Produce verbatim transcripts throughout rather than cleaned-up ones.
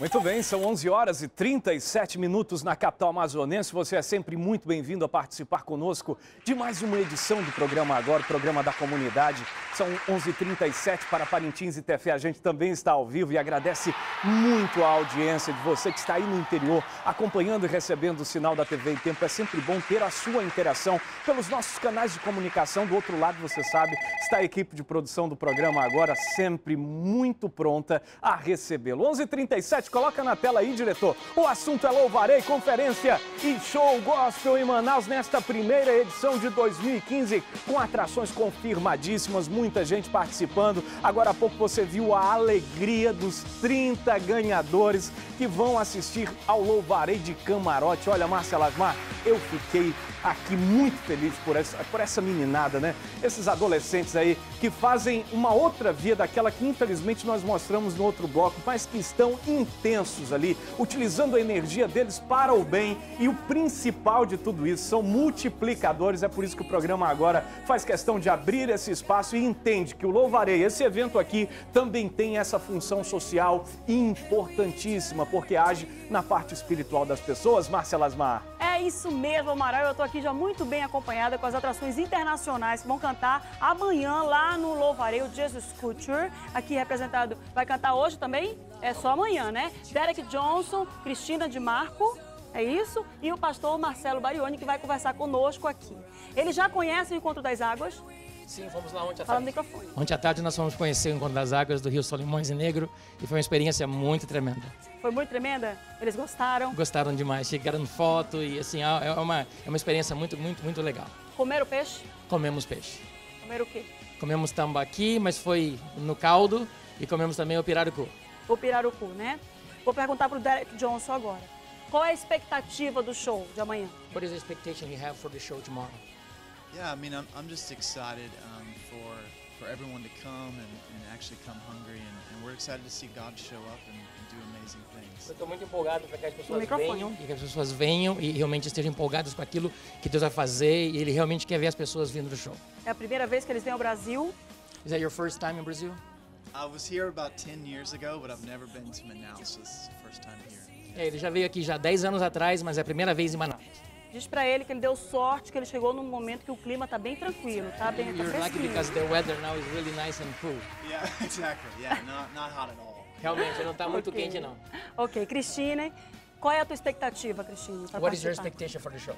Muito bem, são onze horas e trinta e sete minutos na capital amazonense. Você é sempre muito bem-vindo a participar conosco de mais uma edição do programa Agora, o programa da comunidade. São onze e trinta e sete para Parintins e Tefé. A gente também está ao vivo e agradece muito a audiência de você que está aí no interior, acompanhando e recebendo o sinal da T V em Tempo. É sempre bom ter a sua interação pelos nossos canais de comunicação. Do outro lado, você sabe, está a equipe de produção do programa Agora, sempre muito pronta a recebê-lo. onze e trinta e sete, coloca na tela aí, diretor. O assunto é Louvarei, conferência e show gospel em Manaus nesta primeira edição de dois mil e quinze, com atrações confirmadíssimas, muita gente participando. Agora há pouco você viu a alegria dos trinta ganhadores que vão assistir ao Louvarei de camarote. Olha, Márcia Lasmar, eu fiquei aqui muito feliz por essa, por essa meninada, né? Esses adolescentes aí que fazem uma outra via daquela que infelizmente nós mostramos no outro bloco, mas que estão intensos ali, utilizando a energia deles para o bem. E o principal de tudo isso, são multiplicadores. É por isso que o programa Agora faz questão de abrir esse espaço e entende que o Louvarei, esse evento aqui, também tem essa função social importantíssima, porque age na parte espiritual das pessoas. Márcia Lasmar. É isso mesmo, Amaral. Eu estou aqui já muito bem acompanhada com as atrações internacionais que vão cantar amanhã lá no Louvarei, o Jesus Culture. Aqui representado, vai cantar hoje também? É só amanhã, né? Derek Johnson, Cristina de Marco, é isso? E o pastor Marcelo Barioni, que vai conversar conosco aqui. Ele já conhece o Encontro das Águas? Sim, fomos lá ontem à Fala tarde. no microfone. Ontem à tarde nós fomos conhecer o Encontro das Águas do Rio Solimões e Negro e foi uma experiência muito tremenda. Foi muito tremenda? Eles gostaram? Gostaram demais, chegaram foto e assim, é uma, é uma experiência muito, muito, muito legal. Comeram peixe? Comemos peixe. Comeram o quê? Comemos tambaqui, mas foi no caldo, e comemos também o pirarucu. O pirarucu, né? Vou perguntar para o Derek Johnson agora. Qual é a expectativa do show de amanhã? What is the expectation you have for the show tomorrow? Yeah, I mean, I'm, I'm just excited um, for for everyone to come and, and actually come hungry, and, and we're excited to see God show up and, and do amazing things. Eu estou muito empolgado para que as pessoas microfone. venham e que as pessoas venham e realmente estejam empolgadas com aquilo que Deus vai fazer, e Ele realmente quer ver as pessoas vindo do show. É a primeira vez que eles vêm ao Brasil. Is that your first time in Brazil? I was here about ten years ago, but I've never been to Manaus, so this is the first time here. É, ele já veio aqui já dez anos atrás, mas é a primeira vez em Manaus. Diz pra ele que ele deu sorte, que ele chegou num momento que o clima tá bem tranquilo, tá bem tá You're lucky fresquinho. because the weather now is really nice and cool. Yeah, exactly. Yeah, not not hot at all. Realmente não está muito Ok. quente não. Ok, Cristine, qual é a tua expectativa, Cristine, pra What is your participar? expectation for the show?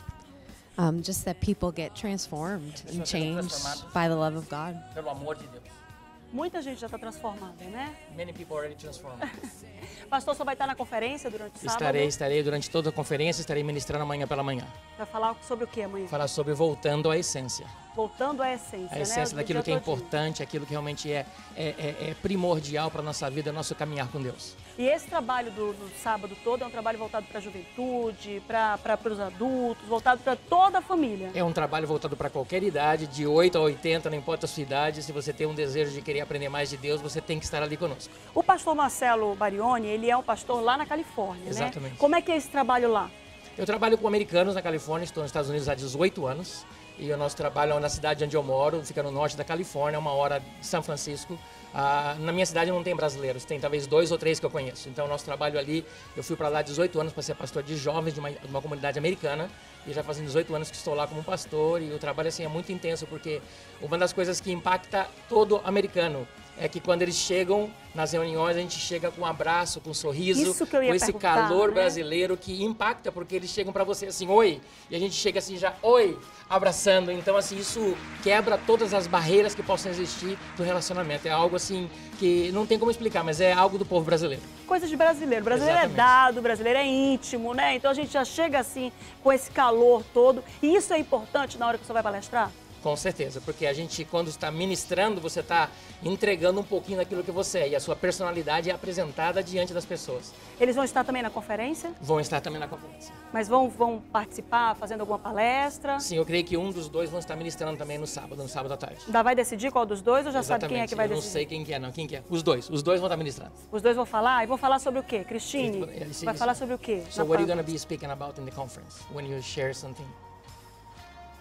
Um, just that people get transformed and Pessoas sejam changed transformadas. by the love of God. Pelo amor de Deus. Muita gente já está transformada, né? Many people already transformed. Pastor só vai estar na conferência durante o sábado. Estarei, estarei durante toda a conferência, estarei ministrando amanhã pela manhã. Vai falar sobre o que amanhã? Falar sobre voltando à essência. Voltando à essência, A né? essência Do daquilo que dia é todinho. importante, aquilo que realmente é, é, é, é primordial para a nossa vida, nosso caminhar com Deus. E esse trabalho do, do sábado todo é um trabalho voltado para a juventude, para os adultos, voltado para toda a família. É um trabalho voltado para qualquer idade, de oito a oitenta, não importa a sua idade. Se você tem um desejo de querer aprender mais de Deus, você tem que estar ali conosco. O pastor Marcelo Barioni, ele é um pastor lá na Califórnia, Exatamente. né? Como é que é esse trabalho lá? Eu trabalho com americanos na Califórnia, estou nos Estados Unidos há dezoito anos. E o nosso trabalho é na cidade onde eu moro, fica no norte da Califórnia, uma hora de São Francisco. Ah, na minha cidade não tem brasileiros, tem talvez dois ou três que eu conheço. Então, o nosso trabalho ali, eu fui para lá há dezoito anos para ser pastor de jovens de uma, de uma comunidade americana. E já fazem dezoito anos que estou lá como pastor, e o trabalho assim é muito intenso, porque uma das coisas que impacta todo americano é que quando eles chegam nas reuniões, a gente chega com um abraço, com um sorriso, Isso que eu ia com esse perguntar, calor né? brasileiro que impacta, porque eles chegam para você assim, oi, e a gente chega assim já, oi, abraçando. Então, assim, isso quebra todas as barreiras que possam existir do relacionamento. É algo assim que não tem como explicar, mas é algo do povo brasileiro. Coisa de brasileiro. Brasileiro Exatamente. é dado, brasileiro é íntimo, né? Então a gente já chega assim, com esse calor todo. E isso é importante na hora que você vai palestrar? Com certeza, porque a gente, quando está ministrando, você está entregando um pouquinho daquilo que você é, e a sua personalidade é apresentada diante das pessoas. Eles vão estar também na conferência, Vão estar também na conferência. mas vão, vão participar, fazendo alguma palestra. Sim, eu creio que um dos dois vão estar ministrando também no sábado, no sábado à tarde. Ainda vai decidir qual dos dois ou já sabe quem é que vai eu não decidir? sei quem que é, não. Quem que é? Os dois. Os dois vão estar ministrando. Os dois vão falar? E vão falar sobre o quê? Cristine, Eles- eles- vai falar sobre o quê? So Na what are you pa- going to be speaking about in the conference when you share something?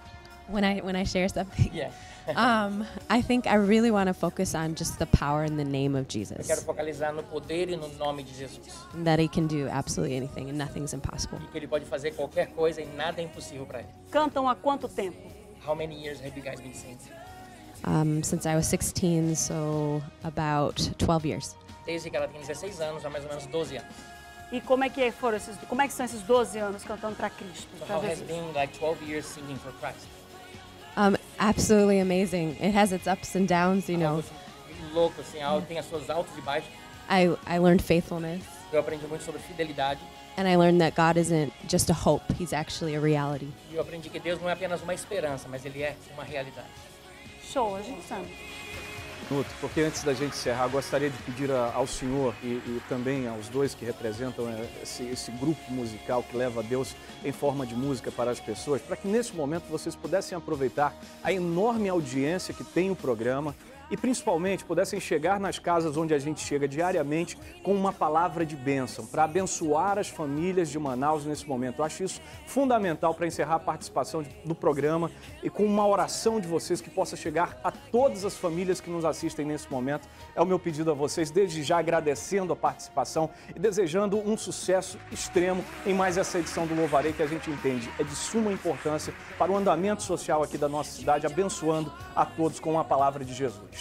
When I when I share something, Yeah. um, I think I really want to focus on just the power in the name of Eu quero Jesus. focalizar no poder e no nome de Jesus. That He can do absolutely anything and nothing's impossible. E que ele pode fazer qualquer coisa e nada é impossível para ele. Cantam há quanto tempo? How many years have you guys been singing? Um, since I was sixteen, so about twelve years. Desde que ela tem dezesseis anos, há mais ou menos doze anos. E como é que foram esses, como é que são esses doze anos cantando para Cristo? So pra how has Jesus? been like twelve years singing for Christ? Um, absolutely amazing. It has its ups and downs, you know. Algo assim, louco, assim, algo tem as suas altos e baixos. I, I learned faithfulness, Eu aprendi muito sobre fidelidade. and I learned that God isn't just a hope, He's actually a reality. E eu aprendi que Deus não é apenas uma esperança, mas Ele é uma realidade. Show, a gente sabe. Minuto, porque antes da gente encerrar, gostaria de pedir a- ao senhor e, e também aos dois que representam eh, esse, esse grupo musical que leva Deus em forma de música para as pessoas, para que nesse momento vocês pudessem aproveitar a enorme audiência que tem o programa e principalmente pudessem chegar nas casas onde a gente chega diariamente com uma palavra de bênção, para abençoar as famílias de Manaus nesse momento. Eu acho isso fundamental para encerrar a participação de- do programa e com uma oração de vocês que possa chegar a todas as famílias que nos assistem nesse momento. É o meu pedido a vocês, desde já agradecendo a participação e desejando um sucesso extremo em mais essa edição do Louvarei, que a gente entende é de suma importância para o andamento social aqui da nossa cidade, abençoando a todos com a palavra de Jesus.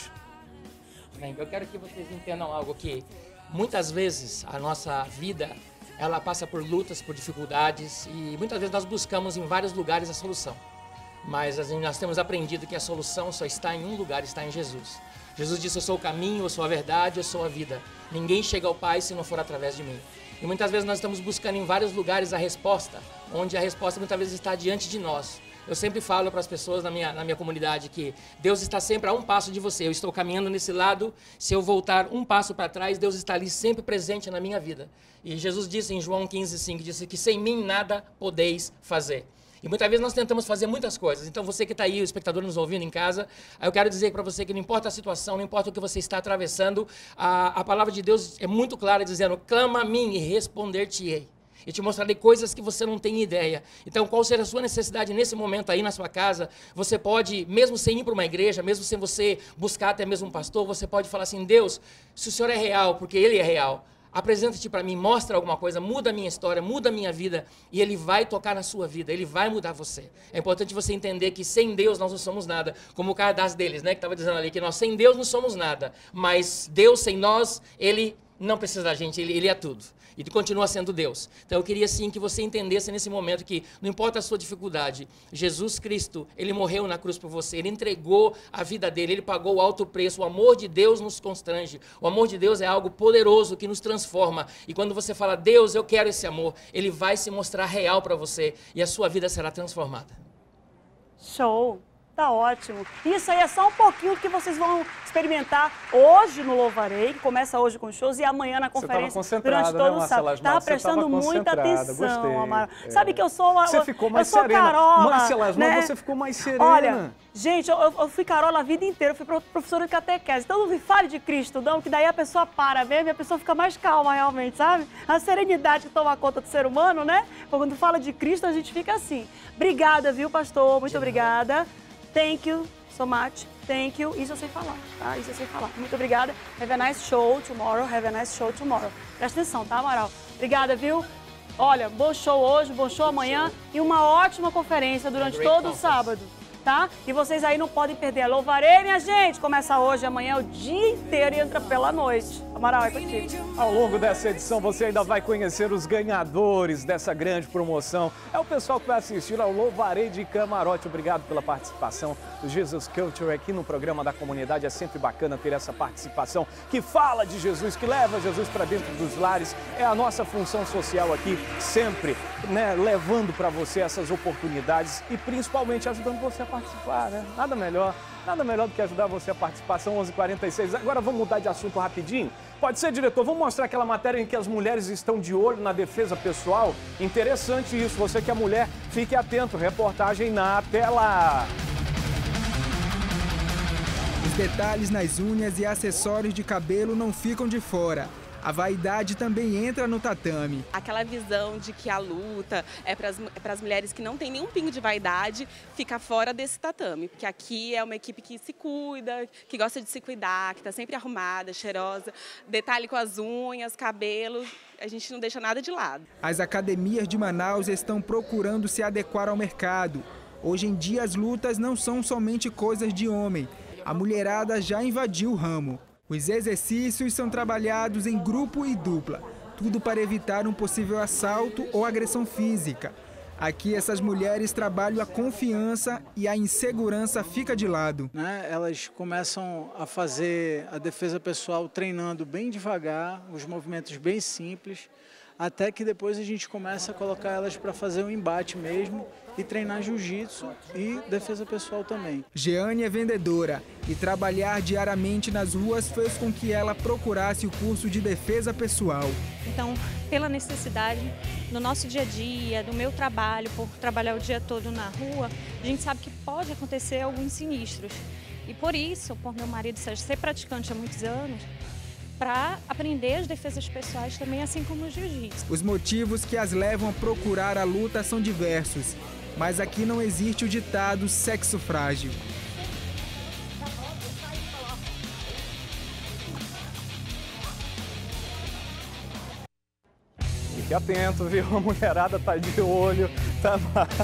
Bem, eu quero que vocês entendam algo que muitas vezes a nossa vida ela passa por lutas, por dificuldades e muitas vezes nós buscamos em vários lugares a solução. Mas assim, nós temos aprendido que a solução só está em um lugar, está em Jesus. Jesus disse: eu sou o caminho, eu sou a verdade, eu sou a vida. Ninguém chega ao Pai se não for através de mim. E muitas vezes nós estamos buscando em vários lugares a resposta, onde a resposta muitas vezes está diante de nós. Eu sempre falo para as pessoas na minha, na minha comunidade que Deus está sempre a um passo de você. Eu estou caminhando nesse lado, se eu voltar um passo para trás, Deus está ali sempre presente na minha vida. E Jesus disse em João quinze, cinco, disse que sem mim nada podeis fazer. E muitas vezes nós tentamos fazer muitas coisas. Então você que está aí, o espectador nos ouvindo em casa, eu quero dizer para você que não importa a situação, não importa o que você está atravessando, a, a palavra de Deus é muito clara dizendo: clama a mim e responder-te-ei. E te mostrarei coisas que você não tem ideia. Então, qual será a sua necessidade nesse momento aí na sua casa? Você pode, mesmo sem ir para uma igreja, mesmo sem você buscar até mesmo um pastor, você pode falar assim: Deus, se o Senhor é real, porque Ele é real, apresenta-te para mim, mostra alguma coisa, muda a minha história, muda a minha vida, e Ele vai tocar na sua vida, Ele vai mudar você. É importante você entender que sem Deus nós não somos nada, como o cara das deles, né, que estava dizendo ali, que nós sem Deus não somos nada, mas Deus sem nós, Ele não precisa da gente, Ele, ele é tudo. E continua sendo Deus. Então eu queria sim que você entendesse nesse momento que não importa a sua dificuldade, Jesus Cristo, Ele morreu na cruz por você, Ele entregou a vida dele, Ele pagou o alto preço, o amor de Deus nos constrange, o amor de Deus é algo poderoso que nos transforma, e quando você fala: Deus, eu quero esse amor, Ele vai se mostrar real para você, e a sua vida será transformada. Show! Tá ótimo. Isso aí é só um pouquinho do que vocês vão experimentar hoje no Louvarei, que começa hoje com shows e amanhã na conferência Você durante estava concentrada, todo né, o Marcela sábado. Tava Asmal? Você prestando tava muita concentrada, atenção, gostei. Amaro. É. Sabe que eu sou uma, Você ficou mais eu sou serena. Carola, Marcela Asmal, né? você ficou mais serena. Olha, gente, eu, eu fui Carola a vida inteira, eu fui pro- professora de catequese. Então não fale de Cristo, não, que daí a pessoa para mesmo e a pessoa fica mais calma realmente, sabe? A serenidade que toma conta do ser humano, né? Porque quando fala de Cristo, a gente fica assim. Obrigada, viu, pastor? Muito obrigada. Thank you so much. Thank you. Isso eu sei falar, tá? Isso eu sei falar. Muito obrigada. Have a nice show tomorrow. Have a nice show tomorrow. Presta atenção, tá, Amaral? Obrigada, viu? Olha, bom show hoje, bom show amanhã e uma ótima conferência durante Great todo o conference. sábado, tá? E vocês aí não podem perder a Louvarei, minha gente. Começa hoje, amanhã, o dia inteiro e entra pela noite. Amaral, é contigo. Ao longo dessa edição, você ainda vai conhecer os ganhadores dessa grande promoção. É o pessoal que vai assistir ao Louvarei de Camarote. Obrigado pela participação do Jesus Culture aqui no programa da comunidade. É sempre bacana ter essa participação que fala de Jesus, que leva Jesus para dentro dos lares. É a nossa função social aqui, sempre, né, levando para você essas oportunidades e principalmente ajudando você a participar, né? Nada melhor. Nada melhor do que ajudar você a participar. São onze e quarenta e seis. Agora vamos mudar de assunto rapidinho? Pode ser, diretor? Vamos mostrar aquela matéria em que as mulheres estão de olho na defesa pessoal? Interessante isso. Você que é mulher, fique atento. Reportagem na tela. Os detalhes nas unhas e acessórios de cabelo não ficam de fora. A vaidade também entra no tatame. Aquela visão de que a luta é para as mulheres que não tem nenhum pingo de vaidade, fica fora desse tatame. Porque aqui é uma equipe que se cuida, que gosta de se cuidar, que está sempre arrumada, cheirosa, detalhe com as unhas, cabelos, a gente não deixa nada de lado. As academias de Manaus estão procurando se adequar ao mercado. Hoje em dia as lutas não são somente coisas de homem. A mulherada já invadiu o ramo. Os exercícios são trabalhados em grupo e dupla, tudo para evitar um possível assalto ou agressão física. Aqui essas mulheres trabalham a confiança e a insegurança fica de lado. Né? Elas começam a fazer a defesa pessoal treinando bem devagar, os movimentos bem simples, até que depois a gente começa a colocar elas para fazer um embate mesmo e treinar jiu-jitsu e defesa pessoal também. Jeane é vendedora e trabalhar diariamente nas ruas fez com que ela procurasse o curso de defesa pessoal. Então, pela necessidade, no nosso dia a dia, do meu trabalho, por trabalhar o dia todo na rua, a gente sabe que pode acontecer alguns sinistros. E por isso, por meu marido ser praticante há muitos anos, para aprender as defesas pessoais também, assim como o jiu-jitsu. Os motivos que as levam a procurar a luta são diversos, mas aqui não existe o ditado sexo frágil. Fique atento, viu? A mulherada tá de olho, tá...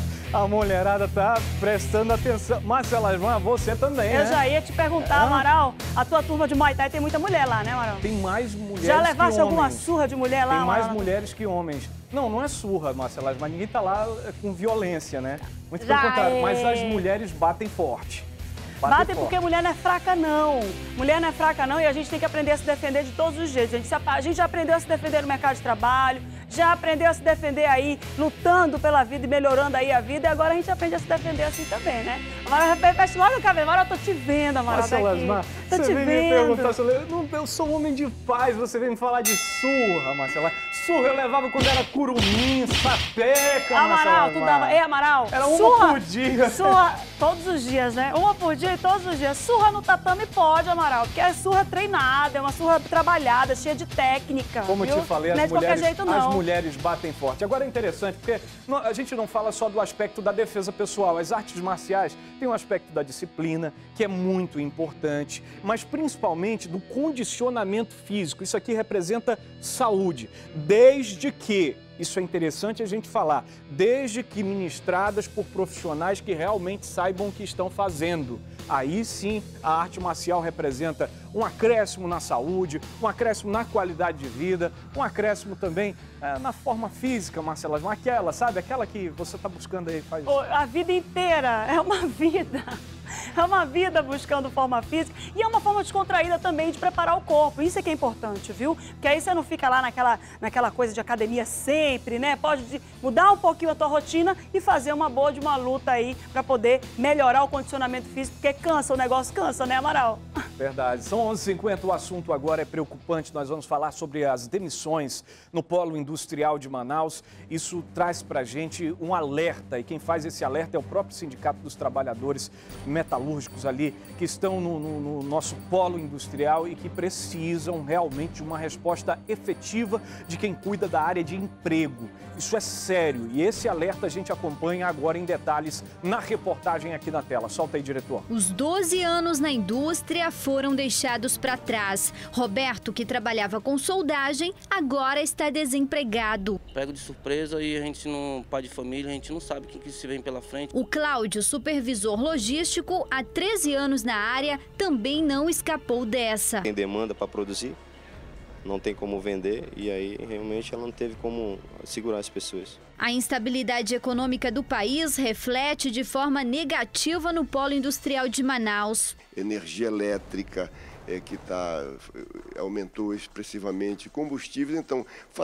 a mulherada tá prestando atenção. Marcela, você também, Eu né? já ia te perguntar, É? Amaral, a tua turma de Muay Thai tem muita mulher lá, né, Amaral? Tem mais mulheres Já que levaste alguma homens. surra de mulher lá, Tem mais Amaral? mulheres que homens. Não, não é surra, Marcela, mas ninguém tá lá com violência, né? Muito Já pelo contrário, é. mas as mulheres batem forte. Batem, Batem forte. porque mulher não é fraca, não. Mulher não é fraca, não, e a gente tem que aprender a se defender de todos os jeitos. A gente, se- a gente já aprendeu a se defender no mercado de trabalho, já aprendeu a se defender aí, lutando pela vida e melhorando aí a vida, e agora a gente aprende a se defender assim também, né? Amaral, fecha logo o cabelo. Amaral, eu tô te vendo, Amaral, Marcela, daqui. Asmar, Tô você te vem me vendo. perguntar, sobre- eu, não, eu sou um homem de paz, você vem me falar de surra, Marcela. Surra eu levava quando era curumim, sapeca, Amaral, Marcela tu Asmar. dava. Ei, Amaral, Era uma surra, por dia. Surra todos os dias, né? Uma por dia e todos os dias. Surra no tatame pode, Amaral, porque é surra treinada, é uma surra trabalhada, cheia de técnica. Como eu viu? te falei, não é as de qualquer mulheres, jeito, as não. mulheres batem forte. Agora é interessante, porque não- a gente não fala só do aspecto da defesa pessoal. As artes marciais têm um aspecto da disciplina, que é muito importante, mas principalmente do condicionamento físico. Isso aqui representa saúde, desde que, isso é interessante a gente falar, desde que ministradas por profissionais que realmente saibam o que estão fazendo. Aí sim, a arte marcial representa um acréscimo na saúde, um acréscimo na qualidade de vida, um acréscimo também eh, na forma física, Marcela, aquela, sabe? Aquela que você está buscando aí faz... Ô, A vida inteira é uma vida. É uma vida buscando forma física e é uma forma descontraída também de preparar o corpo. Isso é que é importante, viu? Porque aí você não fica lá naquela, naquela coisa de academia sempre, né? Pode de- mudar um pouquinho a tua rotina e fazer uma boa de uma luta aí para poder melhorar o condicionamento físico, porque cansa, o negócio cansa, né, Amaral? Verdade. São onze e cinquenta, o assunto agora é preocupante. Nós vamos falar sobre as demissões no polo industrial de Manaus. Isso traz pra gente um alerta, e quem faz esse alerta é o próprio Sindicato dos Trabalhadores Metalúrgicos ali, que estão no, no- no nosso polo industrial e que precisam realmente de uma resposta efetiva de quem cuida da área de emprego. Isso é sério e esse alerta a gente acompanha agora em detalhes na reportagem aqui na tela. Solta aí, diretor. Os doze anos na indústria foram deixados para trás. Roberto, que trabalhava com soldagem, agora está desempregado. Pego de surpresa e a gente não, pai de família, a gente não sabe o que, que se vem pela frente. O Cláudio, supervisor logístico, há treze anos na área, também não escapou dessa. Tem demanda para produzir, não tem como vender e aí realmente ela não teve como segurar as pessoas. A instabilidade econômica do país reflete de forma negativa no polo industrial de Manaus. Energia elétrica é, que tá, aumentou expressivamente, combustíveis, então,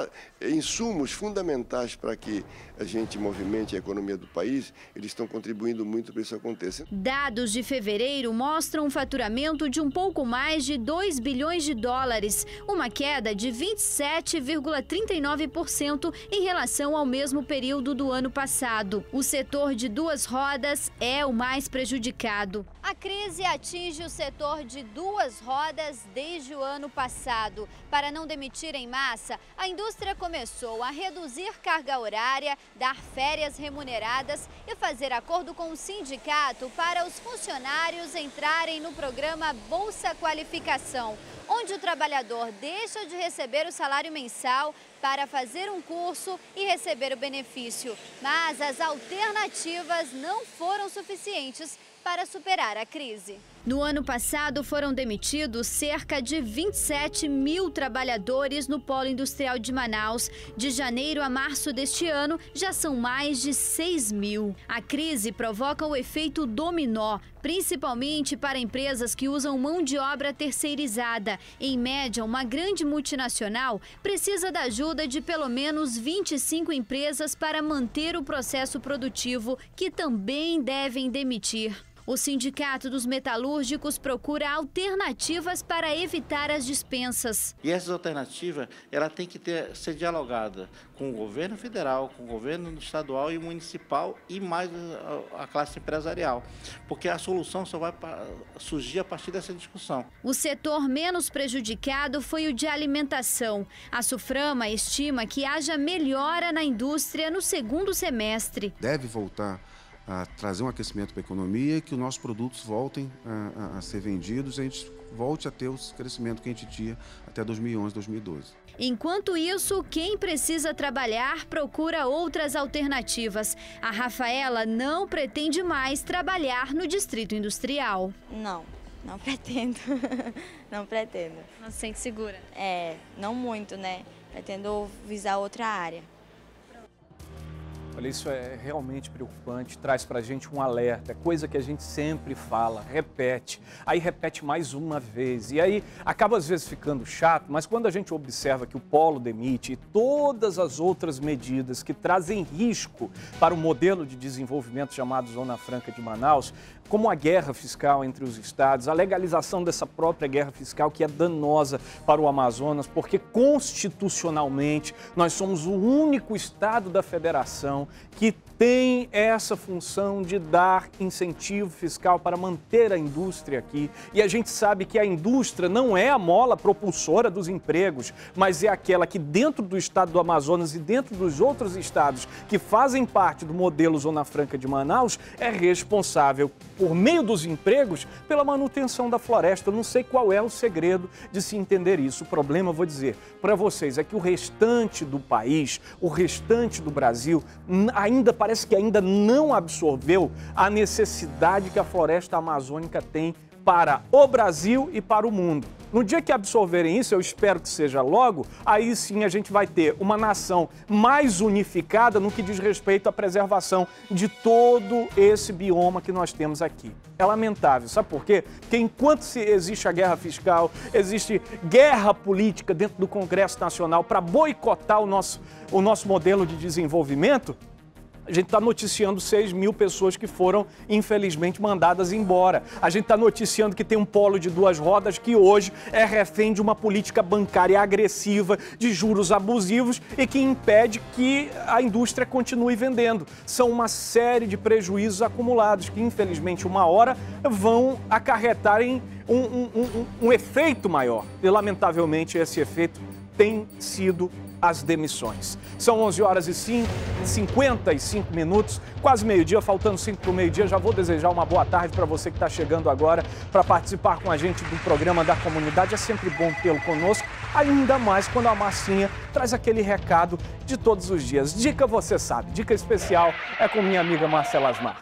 insumos fundamentais para que a gente movimente a economia do país, eles estão contribuindo muito para isso acontecer. Dados de fevereiro mostram um faturamento de um pouco mais de dois bilhões de dólares, uma queda de vinte e sete vírgula trinta e nove por cento em relação ao mesmo período do ano passado. O setor de duas rodas é o mais prejudicado. A crise atinge o setor de duas rodas desde o ano passado. Para não demitir em massa, a indústria começou a reduzir carga horária, dar férias remuneradas e fazer acordo com o sindicato para os funcionários entrarem no programa Bolsa Qualificação, onde o trabalhador deixa de receber o salário mensal para fazer um curso e receber o benefício. Mas as alternativas não foram suficientes para superar a crise. No ano passado, foram demitidos cerca de vinte e sete mil trabalhadores no polo industrial de Manaus. De janeiro a março deste ano, já são mais de seis mil. A crise provoca o efeito dominó, principalmente para empresas que usam mão de obra terceirizada. Em média, uma grande multinacional precisa da ajuda de pelo menos vinte e cinco empresas para manter o processo produtivo, que também devem demitir. O Sindicato dos Metalúrgicos procura alternativas para evitar as dispensas. E essas alternativas, ela tem que ter, ser dialogada com o governo federal, com o governo estadual e municipal e mais a, a classe empresarial, porque a solução só vai surgir a partir dessa discussão. O setor menos prejudicado foi o de alimentação. A Suframa estima que haja melhora na indústria no segundo semestre. Deve voltar a trazer um aquecimento para a economia e que os nossos produtos voltem a, a, a ser vendidos e a gente volte a ter o crescimento que a gente tinha até dois mil e onze, dois mil e doze. Enquanto isso, quem precisa trabalhar procura outras alternativas. A Rafaela não pretende mais trabalhar no Distrito Industrial. Não, não pretendo. Não pretendo. Não se sente segura? É, não muito, né? Pretendo visar outra área. Olha, isso é realmente preocupante, traz pra gente um alerta, é coisa que a gente sempre fala, repete, aí repete mais uma vez, e aí acaba às vezes ficando chato, mas quando a gente observa que o polo demite e todas as outras medidas que trazem risco para o modelo de desenvolvimento chamado Zona Franca de Manaus, como a guerra fiscal entre os estados, a legalização dessa própria guerra fiscal que é danosa para o Amazonas, porque constitucionalmente nós somos o único estado da federação que tem essa função de dar incentivo fiscal para manter a indústria aqui. E a gente sabe que a indústria não é a mola propulsora dos empregos, mas é aquela que dentro do estado do Amazonas e dentro dos outros estados que fazem parte do modelo Zona Franca de Manaus, é responsável, por meio dos empregos, pela manutenção da floresta. Eu não sei qual é o segredo de se entender isso. O problema, eu vou dizer para vocês, é que o restante do país, o restante do Brasil, ainda parece que ainda não absorveu a necessidade que a floresta amazônica tem para o Brasil e para o mundo. No dia que absorverem isso, eu espero que seja logo, aí sim a gente vai ter uma nação mais unificada no que diz respeito à preservação de todo esse bioma que nós temos aqui. É lamentável, sabe por quê? Porque enquanto se existe a guerra fiscal, existe guerra política dentro do Congresso Nacional para boicotar o nosso, o nosso modelo de desenvolvimento, a gente está noticiando seis mil pessoas que foram, infelizmente, mandadas embora. A gente está noticiando que tem um polo de duas rodas que hoje é refém de uma política bancária agressiva, de juros abusivos e que impede que a indústria continue vendendo. São uma série de prejuízos acumulados que, infelizmente, uma hora vão acarretar em um, um, um, um efeito maior. E, lamentavelmente, esse efeito tem sido as demissões. São onze horas e cinquenta e cinco minutos, quase meio-dia, faltando cinco para o meio-dia. Já vou desejar uma boa tarde para você que está chegando agora para participar com a gente do programa da comunidade. É sempre bom tê-lo conosco, ainda mais quando a Marcinha traz aquele recado de todos os dias. Dica você sabe, dica especial é com minha amiga Marcela Asmar.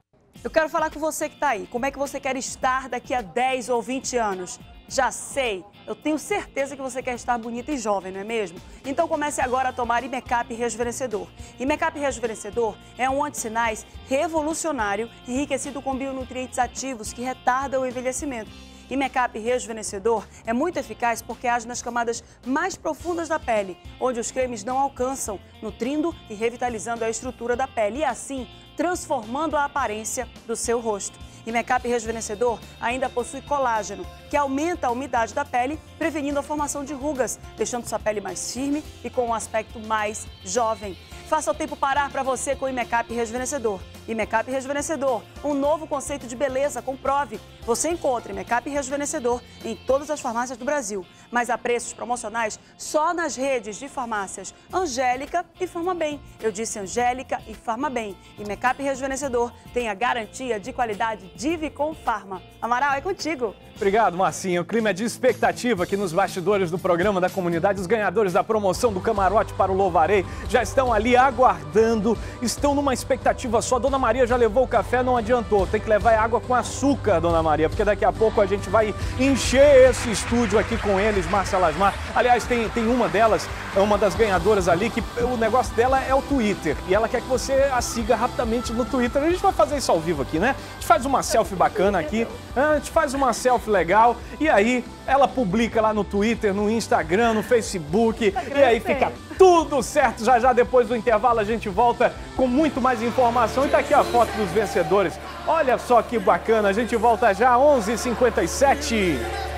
Eu quero falar com você que está aí. Como é que você quer estar daqui a dez ou vinte anos? Já sei, eu tenho certeza que você quer estar bonita e jovem, não é mesmo? Então comece agora a tomar Imecap Rejuvenescedor. Imecap Rejuvenescedor é um antissinais revolucionário enriquecido com bionutrientes ativos que retardam o envelhecimento. Imecap Rejuvenescedor é muito eficaz porque age nas camadas mais profundas da pele, onde os cremes não alcançam, nutrindo e revitalizando a estrutura da pele e assim transformando a aparência do seu rosto. Imecap Rejuvenescedor ainda possui colágeno, que aumenta a umidade da pele, prevenindo a formação de rugas, deixando sua pele mais firme e com um aspecto mais jovem. Faça o tempo parar para você com o Imecap Rejuvenescedor. e Make-up Rejuvenescedor, um novo conceito de beleza com Prove. Você encontra Make-up Rejuvenescedor em todas as farmácias do Brasil, mas a preços promocionais só nas redes de farmácias Angélica e Farmabem. Eu disse Angélica e Farmabem. E Make-up Rejuvenescedor tem a garantia de qualidade Divicon Pharma. Amaral, é contigo. Obrigado, Marcinho. O clima é de expectativa aqui nos bastidores do programa da comunidade. Os ganhadores da promoção do camarote para o Louvarei já estão ali aguardando, estão numa expectativa só. Dona Maria já levou o café, não adiantou. Tem que levar água com açúcar, Dona Maria, porque daqui a pouco a gente vai encher esse estúdio aqui com eles, Márcia Lasmar. Aliás, tem, tem uma delas, uma das ganhadoras ali, que o negócio dela é o Twitter. E ela quer que você a siga rapidamente no Twitter. A gente vai fazer isso ao vivo aqui, né? A gente faz uma selfie bacana aqui, a gente faz uma selfie legal, e aí ela publica lá no Twitter, no Instagram, no Facebook, Instagram, e aí fica tudo certo. Já já depois do intervalo a gente volta com muito mais informação. E tá aqui a foto dos vencedores. Olha só que bacana, a gente volta já às onze e cinquenta e sete.